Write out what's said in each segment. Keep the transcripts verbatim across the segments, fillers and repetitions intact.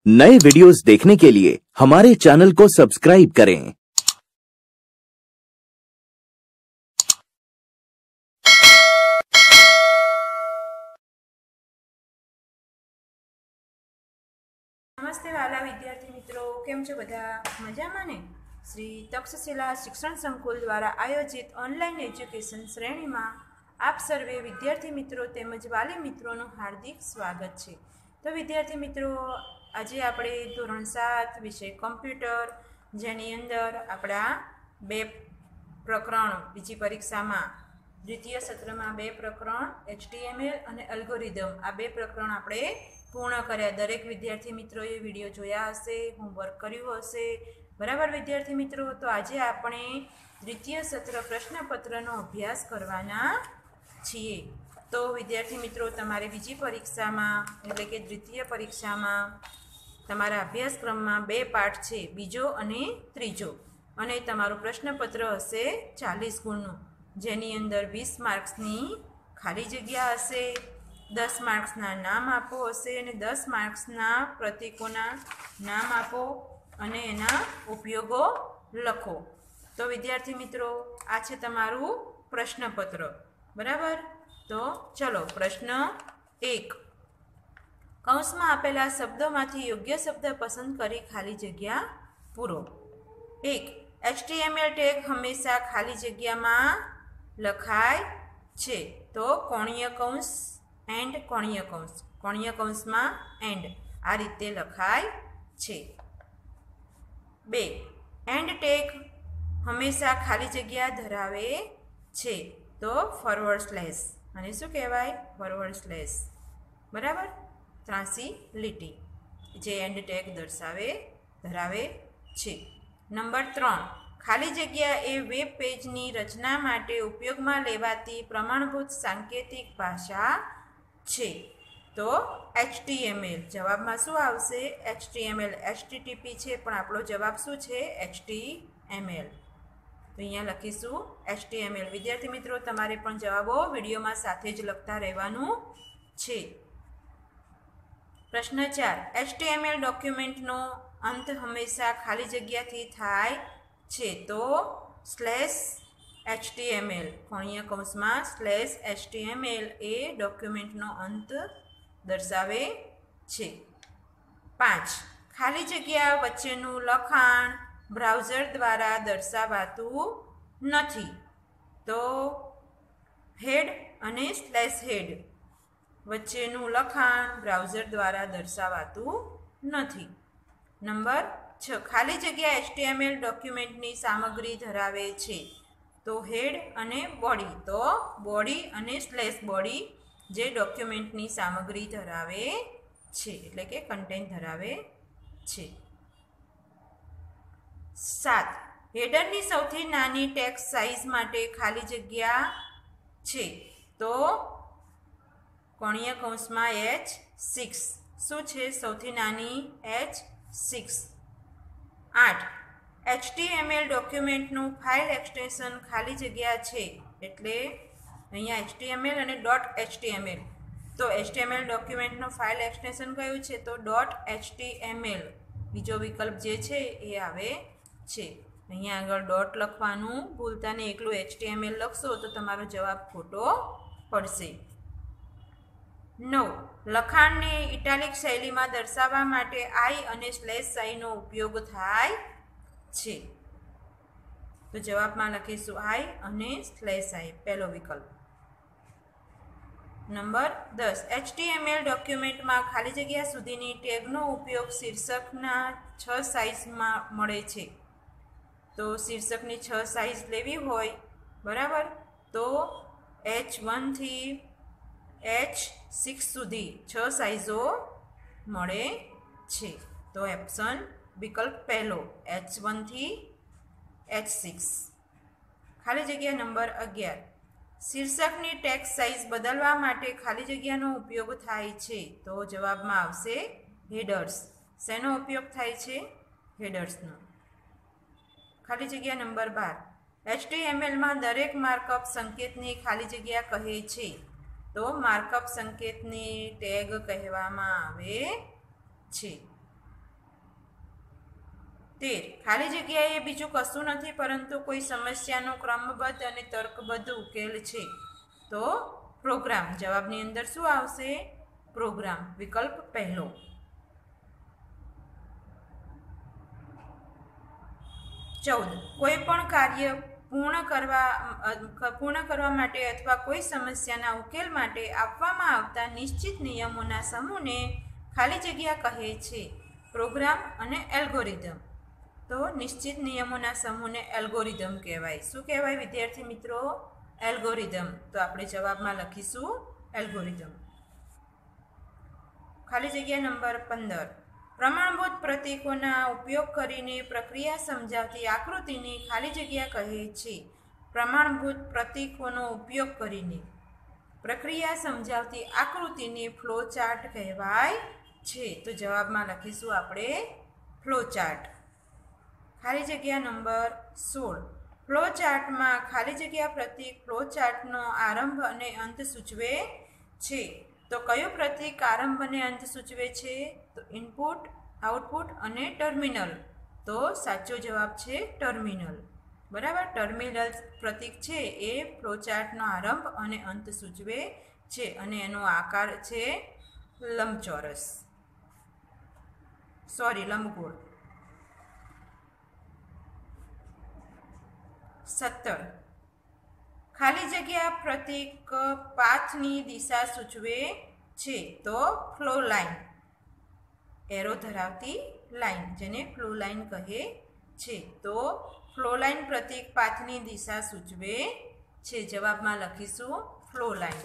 नए वीडियोस देखने के लिए हमारे चैनल को सब्सक्राइब करें। नमस्ते वाला विद्यार्थी मित्रों, केम छो बधा मजामां ने? श्री तक्षशिला शिक्षण संकुल द्वारा आयोजित ऑनलाइन एज्युकेशन श्रेणी में आप सर्वे विद्यार्थी मित्रों तेमज वाली मित्रों हार्दिक स्वागत है। तो विद्यार्थी मित्रों, आज आपणे धोरण सात विषय कम्प्यूटर जेनी अंदर आपड़ा बे प्रकरण बीजी परीक्षा में द्वितीय सत्र में बे प्रकरण एचटीएमएल और एल्गोरिथम आ बे प्रकरण आपणे पूर्ण कर्या। दरेक विद्यार्थी मित्रोए विडियो जोया हशे, होमवर्क कर्युं हशे, बराबर विद्यार्थी मित्रों। तो आज आपणे द्वितीय सत्र प्रश्नपत्रनो अभ्यास करवाना छीए। तो विद्यार्थी मित्रों, तमारे बीजी परीक्षा में एटले के द्वितीय परीक्षा में तमारा अभ्यासक्रम में बे पाठ छे, बीजो अने त्रीजो, अने तमारो प्रश्नपत्र हशे चालीस गुणनुं, जेनी अंदर वीस मार्क्सनी खाली जग्या हशे, दस मार्क्सना नाम आपो हशे अने दस मार्क्सना प्रतीकोना नाम आपो अने एना उपयोगो लखो। तो विद्यार्थी मित्रों, आ छे तमारुं प्रश्नपत्र, बराबर। तो चलो प्रश्न एक, कौंस में आपेला शब्दोमांथी योग्य शब्द पसंद करी खाली जग्या पूरो। एक, एचटीएमएल टेग हमेशा खाली जग्या में लखाय छे, तो कोणीय कौंस एंड कोणीय कौंस, कोणीय कौंस में एंड आ रीते लखाय छे। बे, एंड टेग हमेशा खाली जग्या धरावे छे, तो फॉरवर्ड स्लेश, आने शुं कहेवाय? फॉरवर्ड स्लेश, बराबर। ત્રાસી લીટી जे एंड टेग दर्शावे धरावे छे। नंबर त्रण, खाली जग्या ए वेब पेजनी रचना माटे उपयोगमां लेवाती प्रमाणभूत सांकेतिक भाषा छे, तो एचटीएमएल। जवाबमां शुं आवशे? एचटीएमएल। एचटीटीपी छे पण आपणो जवाब शुं छे? एचटीएमएल। तो अहींया लखीशुं एचटीएमएल। विद्यार्थी मित्रों, तमारे पण जवाबो विडियोमां साथे ज लखता रहेवानुं छे। प्रश्न चार, एचटीएमएल डॉक्यूमेंटनो अंत हमेशा खाली जग्या थी थाय छे, तो स्लेश एचटीएमएल, कोणीय कौंस में स्लेश एचटीएमएल ए डॉक्यूमेंटनो अंत दर्शावे छे। पांच, खाली जग्या वच्चेनुं लखाण ब्राउजर द्वारा दर्शावातुं नथी, तो हेड अने स्लेश हेड वच्चेनुं लखाण ब्राउजर द्वारा दर्शावातुं नथी। नंबर छ, खाली जग्या एचटीएमएल डॉक्यूमेंटनी सामग्री धरावे छे, तो हेड अने बॉडी, तो बॉडी अने स्लेश बॉडी जे डॉक्यूमेंटनी सामग्री धरावे छे, एटले के कंटेंट धरावे छे। सात, हेडरनी सौथी नानी टेक्स्ट साइज माटे खाली जग्या छे, तो कोणीय कौंस में एच सिक्स, शू छे? सौथी नानी एच सिक्स। आठ, एचटीएमएल डॉक्यूमेंटनु फाइल एक्सटेंशन खाली जग्या छे, एटले अहींया एचटीएमएल अने डॉट एचटीएमएल, तो एचटीएमएल डॉक्यूमेंटनो फाइल एक्सटेंशन कयुं छे? तो डॉट एचटीएमएल, बीजो विकल्प जे छे ए आवे छे। अहींया आगळ डॉट लखवानुं भूलता नहीं, एकलुं एचटीएमएल लखशो तो तमारो जवाब खोटो पड़शे। नौ, लखाण ने इटालिक शैली में दर्शावा माटे आई अने स्लेश साइनो उपयोग थाय छे, तो जवाब में लखीशुं आई अने स्लेश आई, पहलो विकल्प। नंबर दस, एचटीएमएल डॉक्यूमेंट में खाली जग्या सुधीनी टेगनो उपयोग शीर्षकना छ साइज में मळे छे, तो शीर्षकनी छ साइज लेवी होय, बराबर, तो एच वन थी एच सिक्स सुधी छ साइजो मळे छे, तो ऑप्शन विकल्प पहलो एच वन थी एच सिक्स। खाली जग्या नंबर अगियार, शीर्षकनी टेक्स्ट साइज बदलवा माटे खाली जग्यानो उपयोग थाय छे, तो जवाबमां आवशे हेडर्स। शेनो उपयोग थाय छे? हेडर्सनो। खाली जग्या नंबर बार, एचटीएमएल में दरेक मार्कअप संकेतनी खाली जग्या कहे छे, तो मार्कअप संकेतनी टेग कहेवामां आवे छे। તેર ખાલી જગ્યાએ બીજું કશું નથી પરંતુ કોઈ સમસ્યાનો ક્રમબદ્ધ અને તર્કબદ્ધ ઉકેલ છે તો પ્રોગ્રામ. જવાબની અંદર શું આવશે? પ્રોગ્રામ. વિકલ્પ પહેલો. ચૌદ કોઈ પણ કાર્ય પૂર્ણ કરવા પૂર્ણ કરવા માટે અથવા કોઈ સમસ્યાના ઉકેલ માટે આપવામાં આવતા નિશ્ચિત નિયમોના સમૂહને ખાલી જગ્યા કહે છે. પ્રોગ્રામ અને એલ્ગોરિધમ. તો નિશ્ચિત નિયમોના સમૂહને એલ્ગોરિધમ કહેવાય. શું કહેવાય વિદ્યાર્થી મિત્રો? એલ્ગોરિધમ. તો આપણે જવાબમાં લખીશું એલ્ગોરિધમ. ખાલી જગ્યા નંબર પંદર. પ્રમાણભૂત પ્રતીકોના ઉપયોગ કરીને પ્રક્રિયા સમજાવતી આકૃતિને ખાલી જગ્યા કહે છે. પ્રમાણભૂત પ્રતીકોનો ઉપયોગ કરીને પ્રક્રિયા સમજાવતી આકૃતિને ફ્લો ચાર્ટ કહેવાય છે. તો જવાબમાં લખીશું આપણે ફ્લો ચાર્ટ. ખાલી જગ્યા નંબર સોળ. ફ્લો ચાર્ટમાં ખાલી જગ્યા પ્રતીક ફ્લો ચાર્ટનો આરંભ અને અંત સૂચવે છે. તો કયું પ્રતીક આરંભ અને અંત સૂચવે છે? તો ઇનપુટ, આઉટપુટ અને ટર્મિનલ. તો સાચો જવાબ છે ટર્મિનલ. બરાબર. ટર્મિનલ પ્રતીક છે એ ફ્લો ચાર્ટનો આરંભ અને અંત સૂચવે છે અને એનો આકાર છે લંબચોરસ, સોરી લંબગોળ. સત્તર ખાલી જગ્યા પ્રતીક પાથની દિશા સૂચવે છે. તો ફ્લો લાઇન, એરો ધરાવતી લાઇન, જેને ફ્લો લાઇન કહે છે. તો ફ્લો લાઇન પ્રતીક પાથની દિશા સૂચવે છે. જવાબમાં લખીશું ફ્લો લાઇન.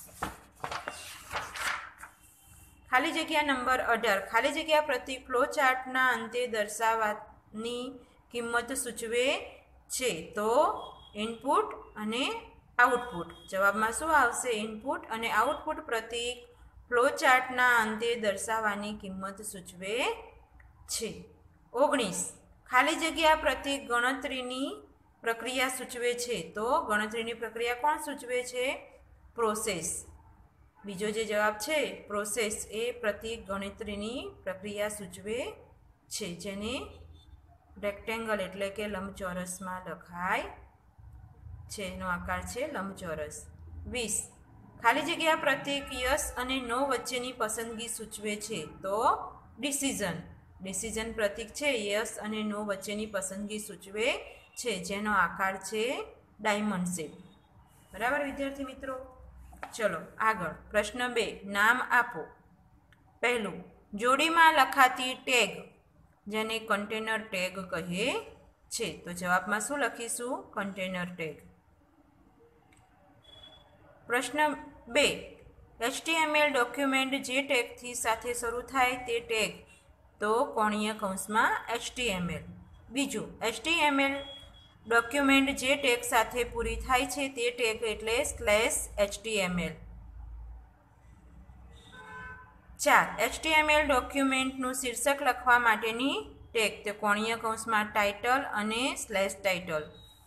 ખાલી જગ્યા નંબર અઢાર. ખાલી જગ્યા પ્રતીક ફ્લો ચાર્ટના અંતે દર્શાવવાની કિંમત સૂચવે છે. તો ઇનપુટ અને આઉટપુટ. જવાબમાં શું આવશે? ઇનપુટ અને આઉટપુટ પ્રતીક ફ્લો ચાર્ટના અંતે દર્શાવવાની કિંમત સૂચવે છે. ઓગણીસ ખાલી જગ્યા પ્રતીક ગણતરીની પ્રક્રિયા સૂચવે છે. તો ગણતરીની પ્રક્રિયા કોણ સૂચવે છે? પ્રોસેસ. બીજો જે જવાબ છે પ્રોસેસ એ પ્રતીક ગણતરીની પ્રક્રિયા સૂચવે છે, જેને રેક્ટેંગલ એટલે કે લંબચોરસમાં લખાય છે. એનો આકાર છે લંબચોરસ. વીસ ખાલી જગ્યા પ્રતીક યસ અને નો વચ્ચેની પસંદગી સૂચવે છે. તો ડિસિઝન. ડિસિઝન પ્રતીક છે યસ અને નો વચ્ચેની પસંદગી સૂચવે છે, જેનો આકાર છે ડાયમંડ શેપ. બરાબર વિદ્યાર્થી મિત્રો. ચલો આગળ. પ્રશ્ન બે. નામ આપો. પહેલું, જોડીમાં લખાતી ટેગ, જેને કન્ટેનર ટેગ કહે છે. તો જવાબમાં શું લખીશું? Container tag. પ્રશ્ન બે. એચટીએમએલ ડોક્યુમેન્ટ જે ટેગથી સાથે શરૂ થાય તે ટેગ. તો કોણીય કૌંસમાં એચટીએમએલ. બીજું, એચટીએમએલ ડોક્યુમેન્ટ જે ટેગ સાથે પૂરી થાય છે તે ટેગ એટલે સ્લેશ એચટીએમએલ. ચાર. એચટીએમએલ ડોક્યુમેન્ટનું શીર્ષક લખવા માટેની ટેગ. તે કોણીય કૌંસમાં ટાઇટલ અને સ્લેશ ટાઇટલ.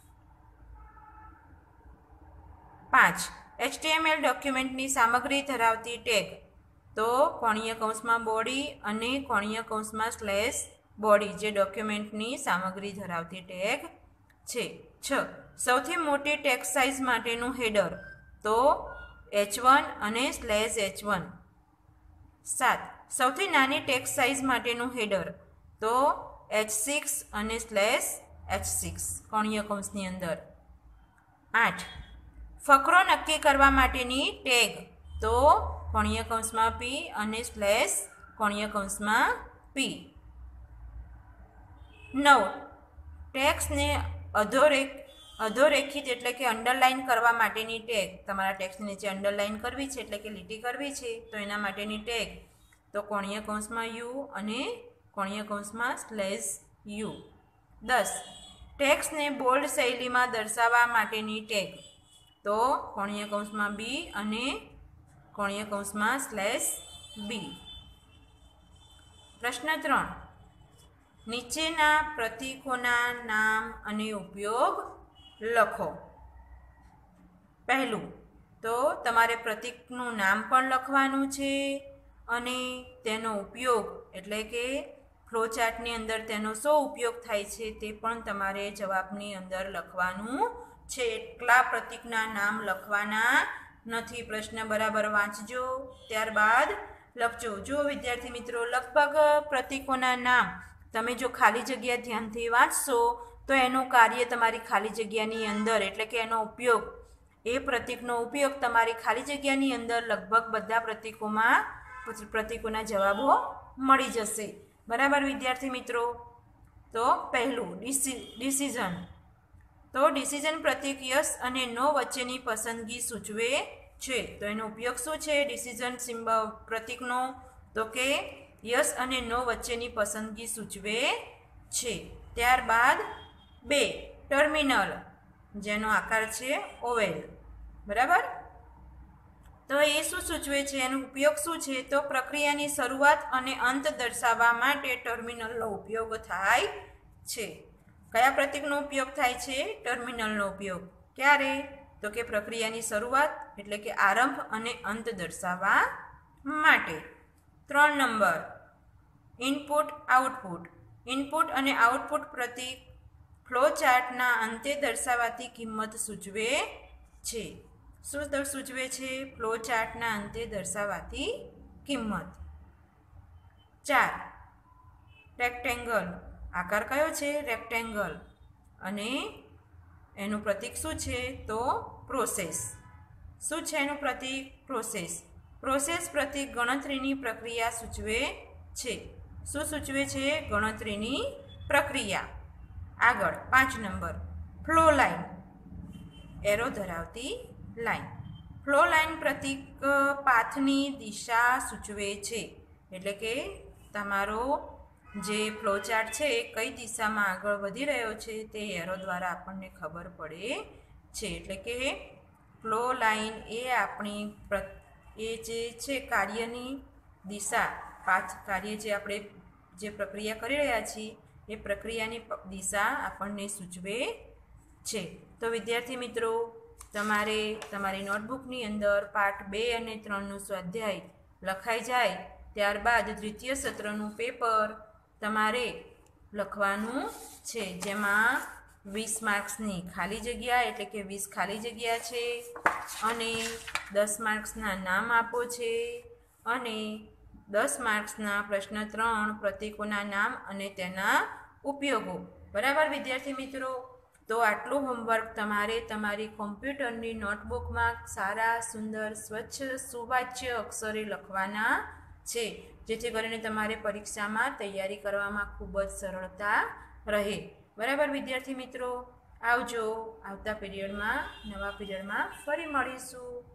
પાંચ. એચટીએમએલ ડોક્યુમેન્ટની સામગ્રી ધરાવતી ટેગ. તો કોણીય કૌંસમાં બોડી અને કોણીય કૌંસમાં સ્લેશ બોડી, જે ડોક્યુમેન્ટની સામગ્રી ધરાવતી ટેગ છે. છ. સૌથી મોટી ટેક્સ્ટ સાઇઝ માટેનું હેડર. તો એચ વન અને સ્લેશ એચ વન. સાત. સૌથી નાની ટેક્સ્ટ સાઇઝ માટેનું હેડર. તો એચ સિક્સ અને સ્લેશ એચ સિક્સ કોણીય કૌંસની અંદર. આઠ. ફકરો નક્કી કરવા માટેની ટેગ. તો કોણીય કૌંસમાં પી અને સ્લેશ કોણીય કૌંસમાં પી. નવ. ટેક્સ્ટને અધોરેખ અધોરેખિત એટલે કે અંડરલાઇન કરવા માટેની ટેગ. તમારા ટેક્સ્ટની નીચે અંડરલાઇન કરવી છે એટલે કે લીટી કરવી છે, તો એના માટેની ટેગ. તો કોણીય કૌંસમાં યુ અને કોણીય કૌંસમાં સ્લેશ યુ. દસ. ટેક્સ્ટને બોલ્ડ શૈલીમાં દર્શાવવા માટેની ટેગ. તો કોણીય કૌંસમાં બી અને કોણીય કૌંસમાં સ્લેશ બી. પ્રશ્ન ત્રણ. નીચેના પ્રતીકોના નામ અને ઉપયોગ લખો. પહેલું, તો તમારે પ્રતીકનું નામ પણ લખવાનું છે અને તેનો ઉપયોગ એટલે કે ફ્લોચાર્ટની અંદર તેનો શું ઉપયોગ થાય છે તે પણ તમારે જવાબની અંદર લખવાનું છે. એટલા પ્રતીકના નામ લખવાના નથી. પ્રશ્ન બરાબર વાંચજો, ત્યારબાદ લખજો. જો વિદ્યાર્થી મિત્રો, લગભગ પ્રતીકોના નામ તમે જો ખાલી જગ્યા ધ્યાનથી વાંચશો તો એનું કાર્ય તમારી ખાલી જગ્યાની અંદર, એટલે કે એનો ઉપયોગ, એ પ્રતીકનો ઉપયોગ તમારી ખાલી જગ્યાની અંદર લગભગ બધા પ્રતીકોમાં પ્રતીકોના જવાબો મળી જશે. બરાબર વિદ્યાર્થી મિત્રો? તો પહેલું ડિસિઝન. તો ડિસિઝન પ્રતીક યસ અને નો વચ્ચેની પસંદગી સૂચવે છે. તો એનો ઉપયોગ શું છે ડિસિઝન સિમ્બલ પ્રતીકનો? તો કે યસ અને નો વચ્ચેની પસંદગી સૂચવે છે. ત્યારબાદ બે, ટર્મિનલ, જેનો આકાર છે ઓવેલ. બરાબર? તો એ શું સૂચવે છે? એનો ઉપયોગ શું છે? તો પ્રક્રિયાની શરૂઆત અને અંત દર્શાવવા માટે ટર્મિનલનો ઉપયોગ થાય છે. કયા પ્રતીકનો ઉપયોગ થાય છે? ટર્મિનલનો ઉપયોગ. ક્યારે? તો કે પ્રક્રિયાની શરૂઆત એટલે કે આરંભ અને અંત દર્શાવવા માટે. ત્રણ નંબર, ઇનપુટ આઉટપુટ. ઇનપુટ અને આઉટપુટ પ્રતીક ફ્લોચાર્ટના અંતે દર્શાવાતી કિંમત સૂચવે છે. શું સૂચવે છે? ફ્લોચાર્ટના અંતે દર્શાવાતી કિંમત. ચાર, રેક્ટેંગલ. આકાર કયો છે? રેક્ટેંગલ. અને એનું પ્રતીક શું છે? તો પ્રોસેસ. શું છે એનું પ્રતીક? પ્રોસેસ. પ્રોસેસ પ્રતીક ગણતરીની પ્રક્રિયા સૂચવે છે. શું સૂચવે છે? ગણતરીની પ્રક્રિયા. આગળ પાંચ નંબર, ફ્લો લાઈન. એરો ધરાવતી લાઈન. ફ્લો લાઈન પ્રતીક પાથની દિશા સૂચવે છે. એટલે કે તમારો જે ફ્લોચાર્ટ છે એ કઈ દિશામાં આગળ વધી રહ્યો છે તે એરો દ્વારા આપણને ખબર પડે છે. એટલે કે ફ્લો લાઈન એ આપણી એ જે છે કાર્યની દિશા, પાથ કાર્ય જે આપણે જે પ્રક્રિયા કરી રહ્યા છીએ એ પ્રક્રિયાની દિશા આપણને સૂચવે છે. તો વિદ્યાર્થી મિત્રો, તમારે તમારી નોટબુકની અંદર પાઠ બે અને ત્રણનું સ્વાધ્યાય લખાઈ જાય ત્યારબાદ દ્વિતીય સત્રનું પેપર તમારે લખવાનું છે, જેમાં વીસ માર્ક્સની ખાલી જગ્યા એટલે કે વીસ ખાલી જગ્યા છે અને દસ માર્ક્સના નામ આપો છે અને દસ માર્ક્સના પ્રશ્ન ત્રણ પ્રતીકોના નામ અને તેના ઉપયોગો. બરાબર વિદ્યાર્થી મિત્રો? તો આટલું હોમવર્ક તમારે તમારી કોમ્પ્યુટરની નોટબુકમાં સારા સુંદર સ્વચ્છ સુવાચ્ય અક્ષરે લખવાના છે, જેથી કરીને તમારે પરીક્ષામાં તૈયારી કરવામાં ખૂબ જ સરળતા રહે. બરાબર વિદ્યાર્થી મિત્રો? આવજો. આવતા પીરિયડમાં, નવા પીરિયડમાં ફરી મળીશું.